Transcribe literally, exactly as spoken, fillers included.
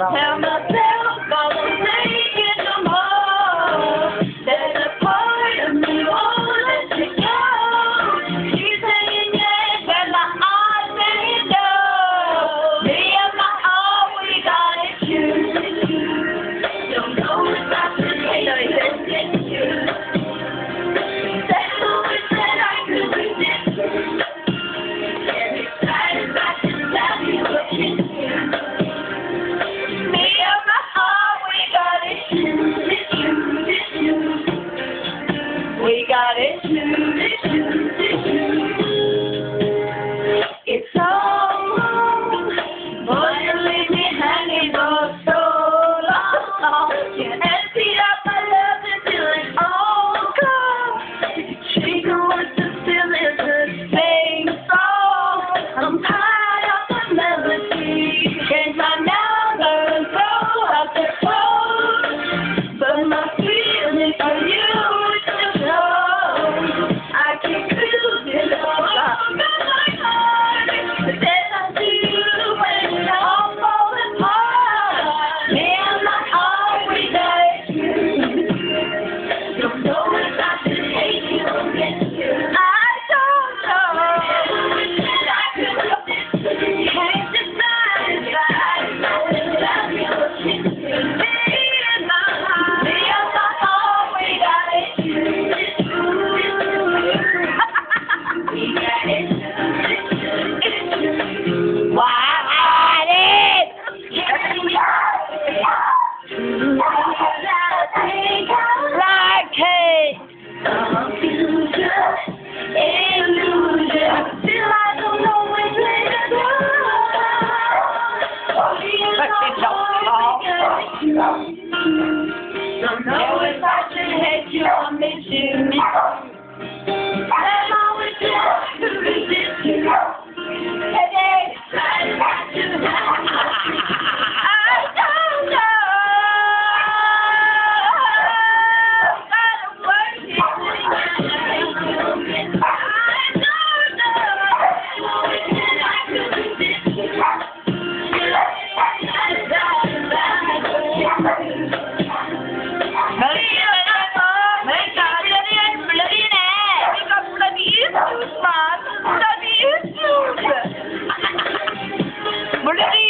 Tell myself I won't take it no more. There's a part of me won't let you go. She's saying yes, but my heart saying no. Me and my heart, we gotta choose. Don't know if I should take it. That's what we said I could resist. Every time I can tell you what you do. We got it, choose it, choose it, choose. It's all, boy, you leave me hanging for so long. Can't empty out my love until it's all gone. She wants to feel it's the same song. I'm tired of the melody. Change my number and throw out the phone. But my feeling for you. Don't know if I should hate you or miss you. I'm always trying to resist you. Hey, hey, I don't know. I don't work it. I don't know.